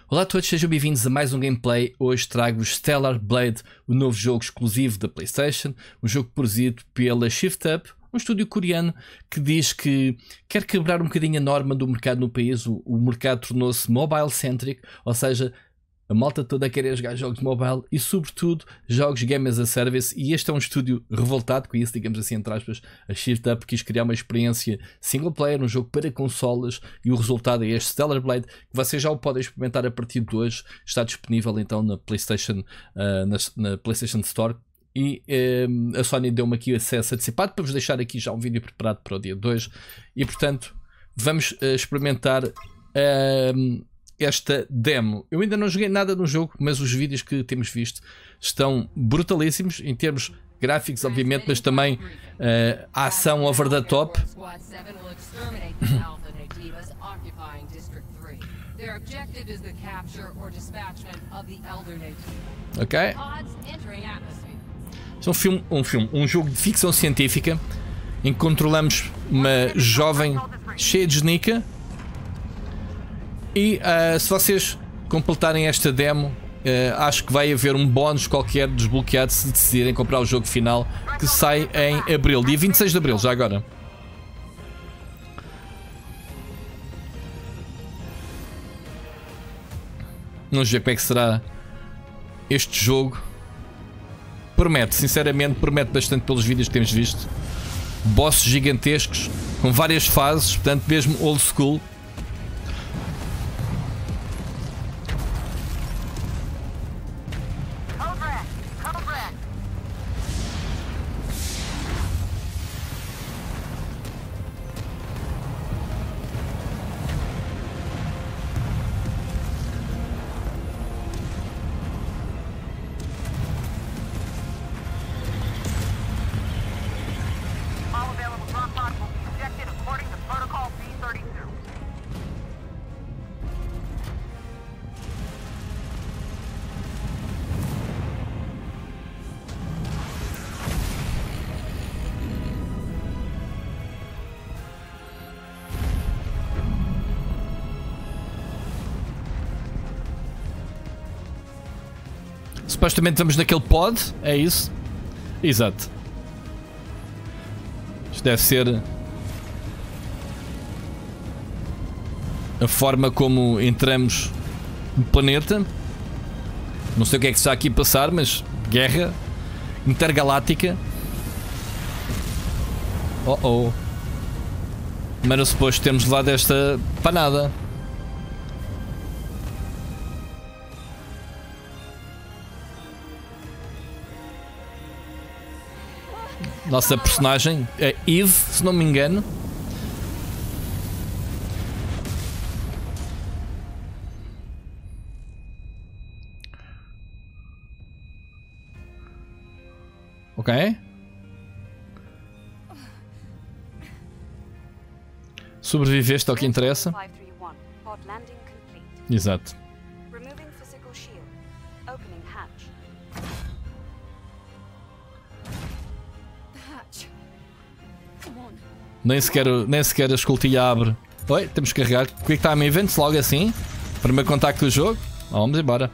Olá a todos, sejam bem-vindos a mais um gameplay. Hoje trago-vos Stellar Blade, o novo jogo exclusivo da PlayStation, um jogo produzido pela Shift Up, um estúdio coreano que diz que quer quebrar um bocadinho a norma do mercado no país. O mercado tornou-se mobile-centric, ou seja, a malta toda quer jogar jogos mobile e, sobretudo, jogos game as a service. E este é um estúdio revoltado com isso, digamos assim, entre aspas. A Shift Up quis criar uma experiência single player, um jogo para consolas, e o resultado é este Stellar Blade, que vocês já o podem experimentar a partir de hoje. Está disponível então na PlayStation, na PlayStation Store. E a Sony deu-me aqui acesso antecipado para vos deixar aqui já um vídeo preparado para o dia 2. E portanto, vamos experimentar esta demo. Eu ainda não joguei nada no jogo, mas os vídeos que temos visto estão brutalíssimos em termos gráficos, obviamente, mas também a ação over the top. Ok. Um jogo de ficção científica em que controlamos uma jovem cheia de genica. E se vocês completarem esta demo, acho que vai haver um bónus qualquer desbloqueado se decidirem comprar o jogo final, que sai em abril, dia 26 de abril, já agora. Vamos ver como é que será este jogo. Promete, sinceramente, promete bastante pelos vídeos que temos visto. Bosses gigantescos, com várias fases, portanto mesmo old school. Supostamente vamos naquele pod, é isso? Exato. Isto deve ser a forma como entramos no planeta. Não sei o que é que está aqui a passar, mas guerra intergaláctica. Oh. Não era suposto termos levado esta panada. Nossa personagem, a Eve, se não me engano. Ok. Sobreviveste ao que interessa. Exato. Nem sequer a escoltilha abre. Oi, temos que carregar. Quick Time Events, logo assim. Primeiro contacto do jogo. Vamos embora.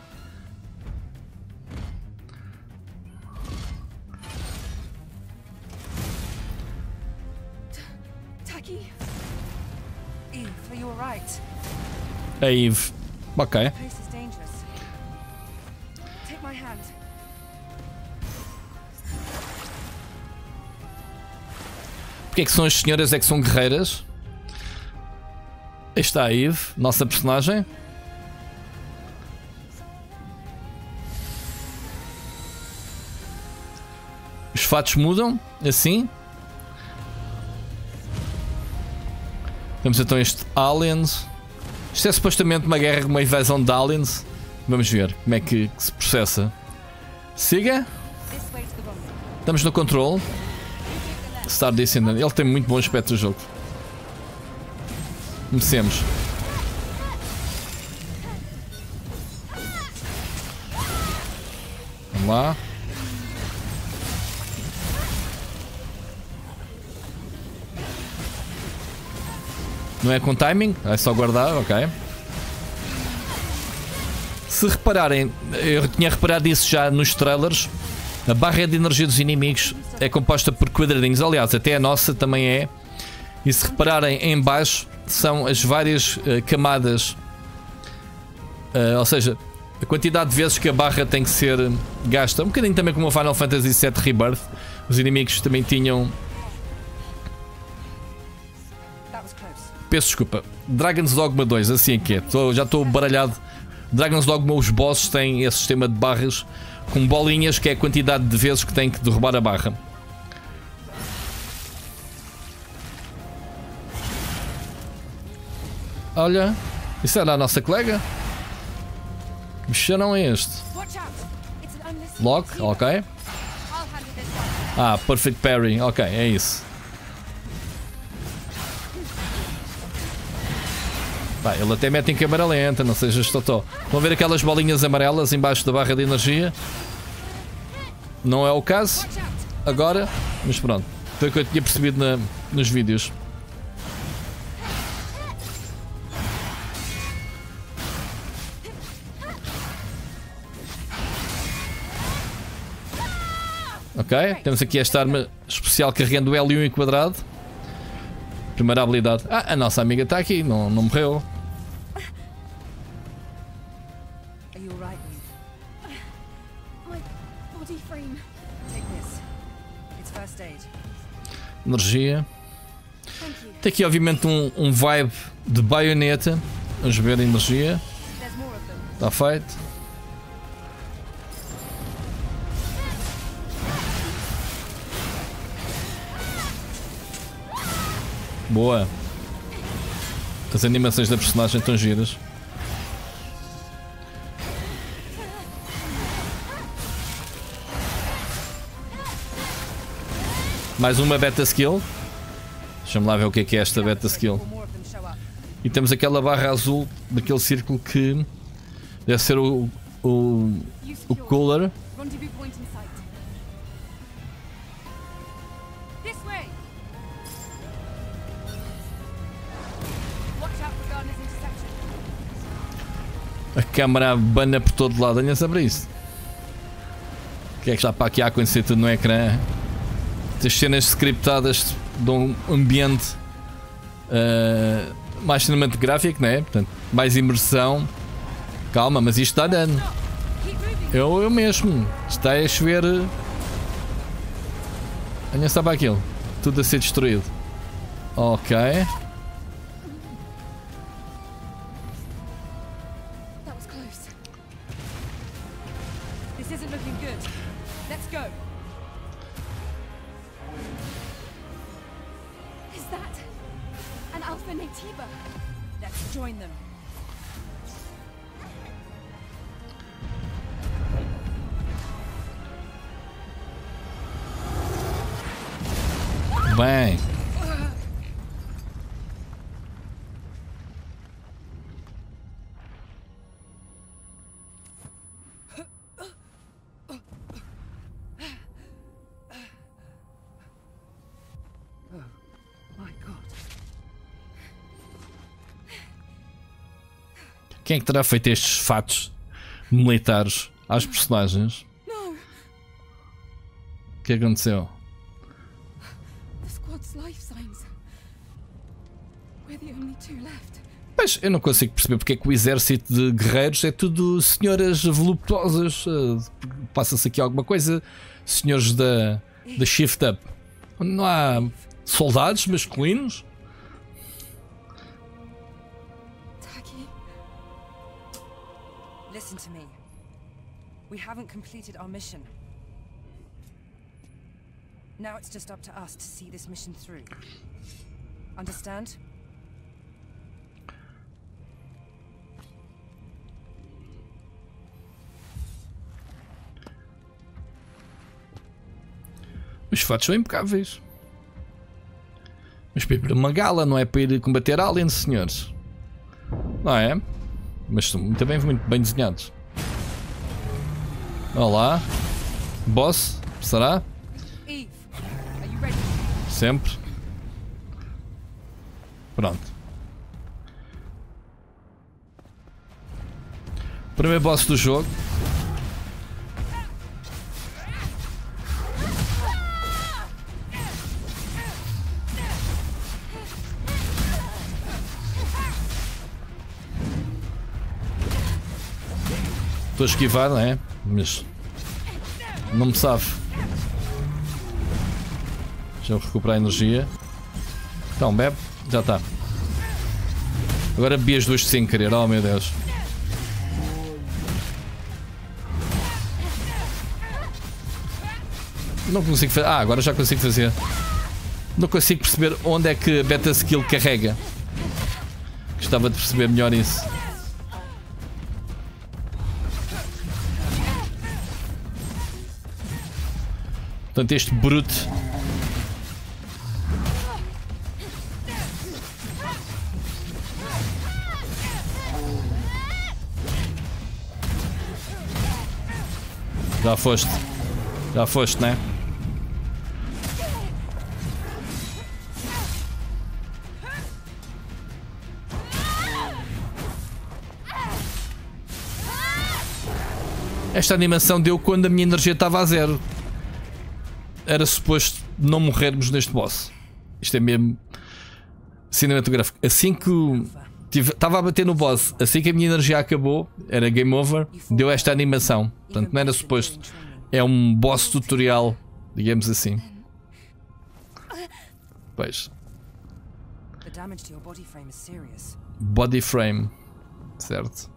A Eve. Ok. Porque é que são as senhoras é que são guerreiras? Aí está a Eve, nossa personagem. Os fatos mudam, assim. Temos então este Aliens. Isto é supostamente uma guerra, uma invasão de Aliens. Vamos ver como é que se processa. Siga. Estamos no controle. Star Descendant. Ele tem muito bom aspecto do jogo. Comecemos. Vamos lá. Não é com timing, é só guardar, ok. Se repararem, eu tinha reparado isso já nos trailers, a barra de energia dos inimigos é composta por quadradinhos. Aliás, até a nossa também é. E se repararem em baixo, são as várias camadas. Ou seja, a quantidade de vezes que a barra tem que ser gasta. Um bocadinho também como o Final Fantasy VII Rebirth. Os inimigos também tinham... Peço desculpa. Dragon's Dogma 2, assim é que é. Já estou baralhado. Dragon's Dogma, os bosses têm esse sistema de barras com bolinhas, que é a quantidade de vezes que tem que derrubar a barra. Olha, isso era a nossa colega? Que bichão é este? Lock, ok. Ah, perfect parry, ok, é isso. Pá, ele até mete em câmera lenta, não seja totó. Estão a ver aquelas bolinhas amarelas embaixo da barra de energia? Não é o caso agora, mas pronto. Foi o que eu tinha percebido nos vídeos. Ok, temos aqui esta arma especial carregando o L1 em quadrado. Primeira habilidade. Ah, a nossa amiga está aqui, não morreu. Energia. Tem aqui obviamente um vibe de baioneta. Vamos ver a energia. Está feito. Boa. As animações da personagem estão giras. Mais uma beta skill. Deixa-me lá ver o que é esta beta skill. E temos aquela barra azul daquele círculo que deve ser o cooler. A câmera abana por todo lado. Olha sobre isso. O que é que está para aqui a acontecer tudo no ecrã? As cenas scriptadas dão um ambiente mais cinematográfico, não é? Portanto, mais imersão. Calma, mas isto está dano. Eu mesmo. Está a chover. Olha só para aquilo. Tudo a ser destruído. Ok. Bem. Quem é que terá feito estes fatos militares às personagens? O que aconteceu? Mas eu não consigo perceber porque é que o exército de guerreiros é tudo senhoras voluptuosas. Passa-se aqui alguma coisa, senhores da Shift Up. Não há soldados masculinos? Listen to me. We haven't completed our mission. Now it's just up to us to see this mission through. Understand? Os fatos são impecáveis. Mas para ir para uma gala, não é para ir combater aliens, senhores. Não é? Mas são muito bem desenhados. Olá. Boss, será? Sempre. Pronto. Primeiro boss do jogo. Estou a esquivar, não é? Mas não me sabe. Deixa eu recuperar a energia. Então, bebe. Já está. Agora bebi as duas sem querer. Oh meu Deus. Não consigo fazer. Ah, agora já consigo fazer. Não consigo perceber onde é que a beta skill carrega. Gostava de perceber melhor isso. Portanto, este brute. Já foste. Já foste, né? Esta animação deu quando a minha energia estava a zero. Era suposto não morrermos neste boss. Isto é mesmo cinematográfico. Assim que estava a bater no boss, assim que a minha energia acabou, era game over, deu esta animação. Portanto, não era suposto. É um boss tutorial, digamos assim. Pois. Body frame. Certo.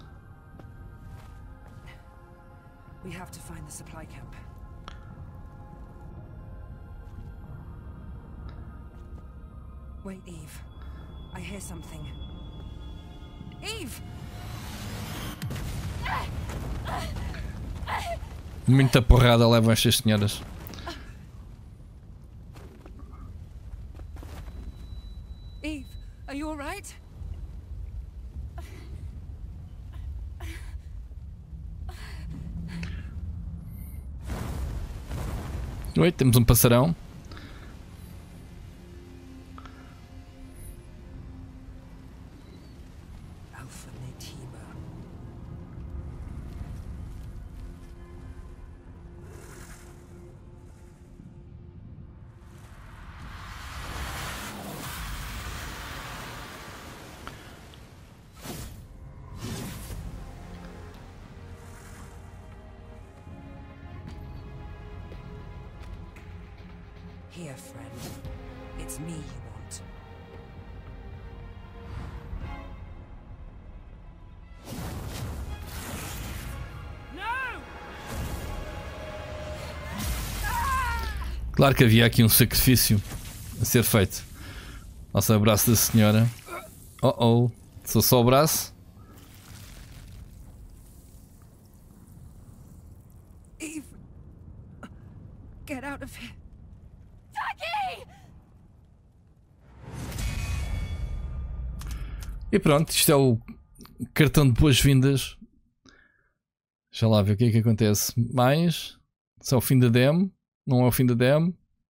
We have to find the supply camp. Wait, Eve. I hear something. Eve! Muita porrada levam estas senhoras. Eve, are you alright? Oi, temos um passarão. Alpha Netiba. Here, friend. It's me you want. No! Claro que havia aqui um sacrifício a ser feito. Nossa, abraço da senhora. Oh, sou só o braço. Eve! Get out of here. E pronto, isto é o cartão de boas-vindas. Deixa lá ver o que é que acontece. Mais. Se é o fim da demo. Não é o fim da demo.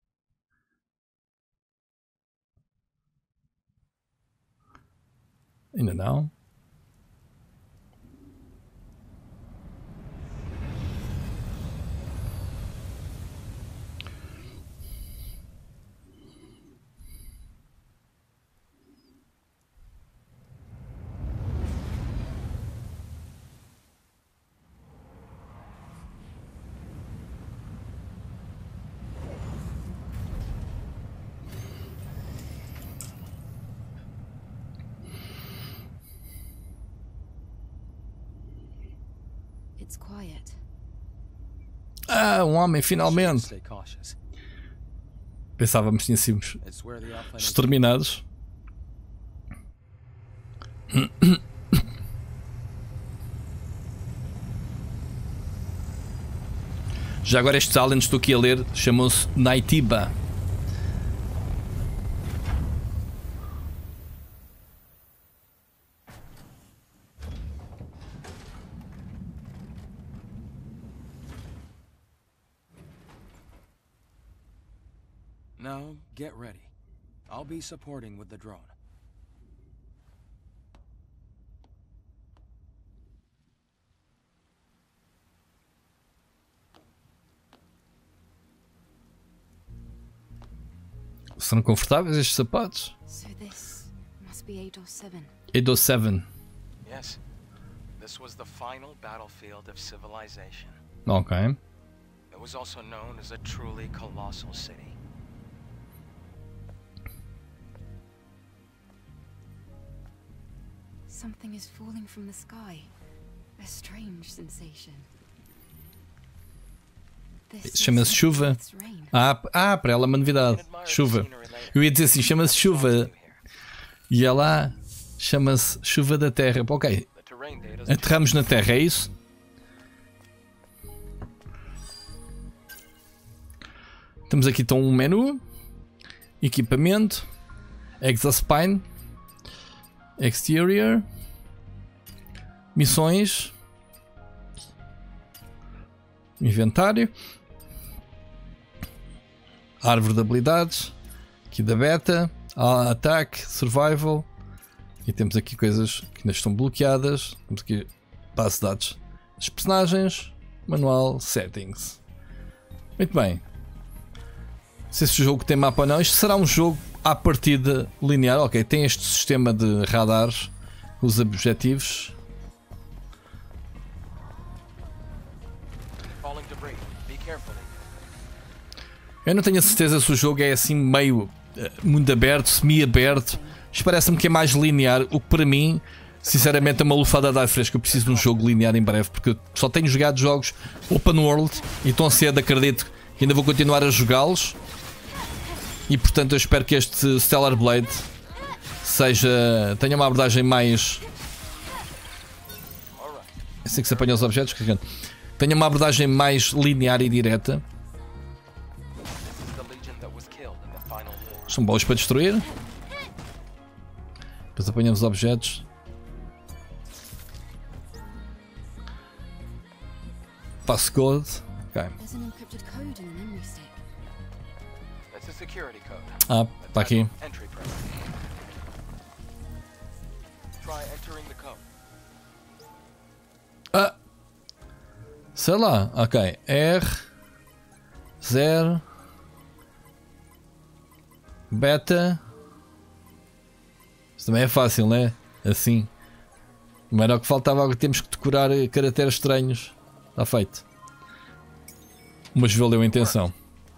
Ainda não. It's quiet. Ah, um homem, finalmente. Pensávamos que tínhamos exterminados. Já agora estes aliens estou aqui a ler, chamam-se Netiba. Now, get ready. I'll be supporting with the drone. São confortáveis estes sapatos? So this must be Ador 7. Ador 7. Yes. This was the final battlefield of civilization. Ok. It was also known as a truly colossal city. Something is falling from the sky. A strange sensation. Chama-se chuva. Para ela é uma novidade. Chuva. Eu ia dizer assim, chama-se chuva. E ela chama-se chuva da terra. Ok. Aterramos na terra, é isso? Temos aqui então um menu. Equipamento. Exospine. Exterior. Missões. Inventário. Árvore de habilidades. Aqui da beta. Ataque. Survival. E temos aqui coisas que ainda estão bloqueadas. Temos aqui base de dados dos personagens. Manual. Settings. Muito bem. Não sei se o jogo tem mapa ou não. Isto será um jogo à partida linear. Ok, tem este sistema de radares. Os objetivos. Eu não tenho a certeza se o jogo é assim meio mundo aberto, semi-aberto. Isto parece-me que é mais linear, o que para mim, sinceramente, é uma lufada de ar fresco. Eu preciso de um jogo linear em breve, porque eu só tenho jogado jogos open world e tão cedo acredito que ainda vou continuar a jogá-los. E portanto eu espero que este Stellar Blade tenha uma abordagem mais... É assim que se apanha os objetos, tenha uma abordagem mais linear e direta. São bolos para destruir. Depois apanhamos objetos. Passcode. Ok. Está aqui. Sei lá. Ok. R0 Beta. Isso também é fácil, não é? Assim. Não era o que faltava, temos que decorar caracteres estranhos. Está feito. Mas valeu a intenção.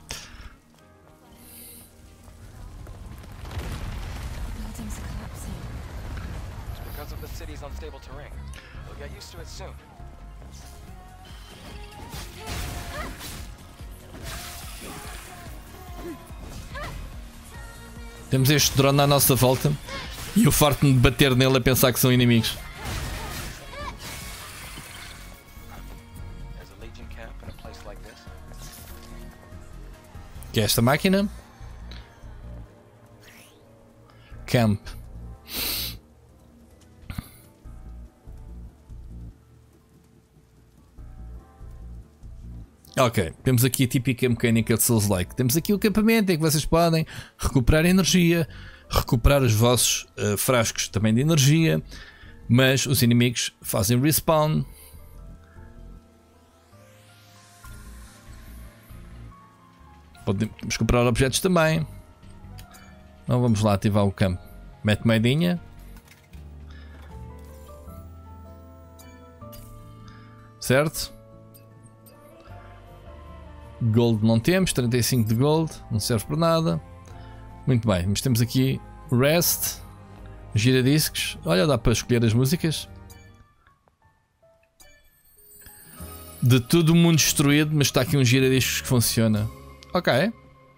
Temos este drone à nossa volta e eu farto-me de bater nele a pensar que são inimigos. Que é esta máquina? Camp. Ok, temos aqui a típica mecânica de Souls-like. Temos aqui o acampamento em que vocês podem recuperar energia, recuperar os vossos frascos também de energia, mas os inimigos fazem respawn. Podemos comprar objetos também. Então vamos lá ativar o campo. Mete moedinha. Certo? Gold não temos, 35 de gold, não serve para nada. Muito bem, mas temos aqui Rest, giradiscos. Olha, dá para escolher as músicas. De todo o mundo destruído, mas está aqui um giradiscos que funciona. Ok.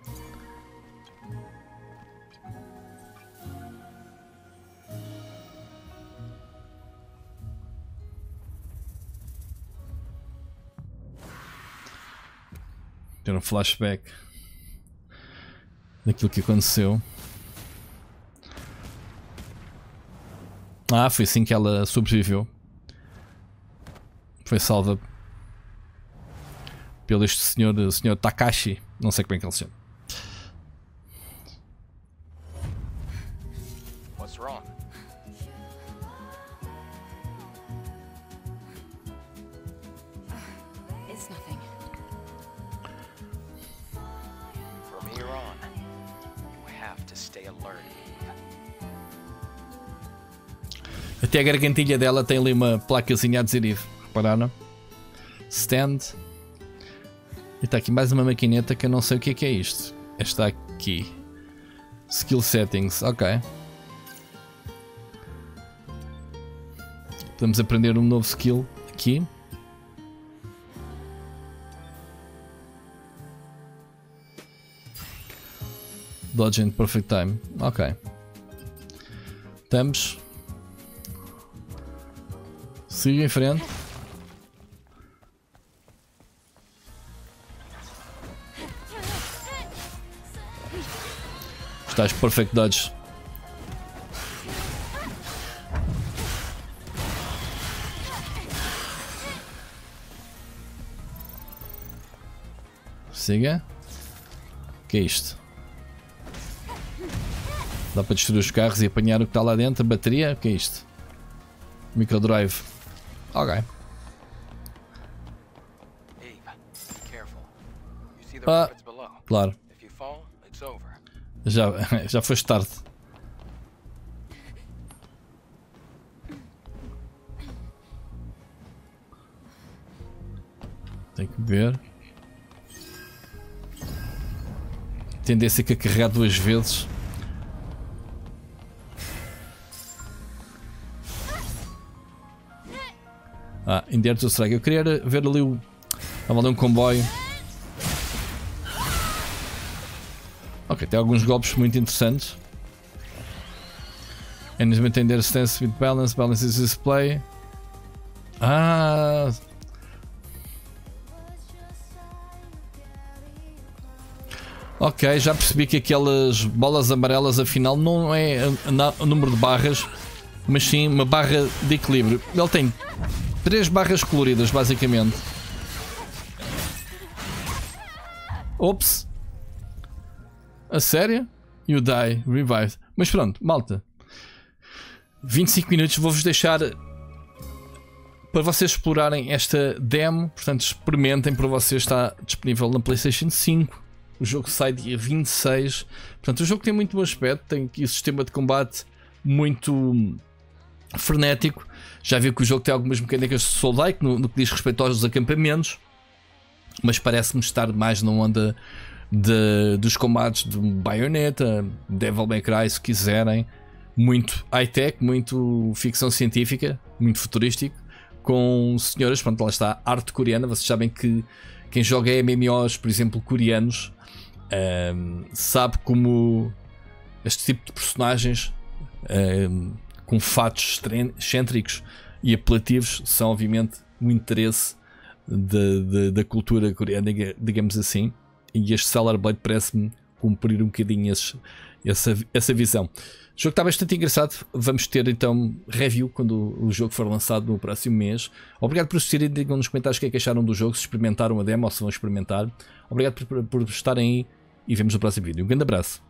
Ter um flashback daquilo que aconteceu. Foi assim que ela sobreviveu. Foi salva pelo este senhor Takashi. Não sei como é que ele se chama. What's wrong? It's nothing. From here on, you stay alert. Até a gargantilha dela tem ali uma placazinha a dizer Eve. Repararam? Stand. E está aqui mais uma maquineta que eu não sei o que é isto. Esta aqui. Skill settings. Ok. Podemos aprender um novo skill aqui. Dodge in perfect time. Ok. Estamos. Siga em frente. Estás perfect dodge. Siga. O que é isto? Dá para destruir os carros e apanhar o que está lá dentro. A bateria? O que é isto? Microdrive. Ok. Ah, claro. Já foi tarde. Tem que ver. Tendência a carregar duas vezes. In the air to strike. Eu queria ver ali o. Estava ali um comboio. Ok, tem alguns golpes muito interessantes. Enemies maintain their stance with balance. Balance is display. Ok, já percebi que aquelas bolas amarelas afinal não é o número de barras, mas sim uma barra de equilíbrio. Ele tem 3 barras coloridas basicamente. Ops. A sério? You die, revived. Mas pronto, malta. 25 minutos, vou-vos deixar para vocês explorarem esta demo. Portanto, experimentem para vocês. Está disponível na PlayStation 5. O jogo sai dia 26. Portanto, o jogo tem muito bom aspecto. Tem aqui o sistema de combate muito frenético. Já viu que o jogo tem algumas mecânicas de Soul-like no que diz respeito aos acampamentos. Mas parece-me estar mais na onda dos combates de Bayonetta, Devil May Cry, se quiserem. Muito high-tech, muito ficção científica, muito futurístico. Com senhoras, pronto, lá está, arte coreana. Vocês sabem que quem joga MMOs, por exemplo, coreanos, sabe como este tipo de personagens com fatos excêntricos e apelativos são obviamente o interesse da cultura coreana, digamos assim. E este Stellar Blade parece-me cumprir um bocadinho essa visão. O jogo está bastante engraçado. Vamos ter então review quando o jogo for lançado no próximo mês. Obrigado por assistirem. Digam nos comentários o que é que acharam do jogo, se experimentaram a demo ou se vão experimentar. Obrigado por estarem aí e vemos no próximo vídeo. Um grande abraço.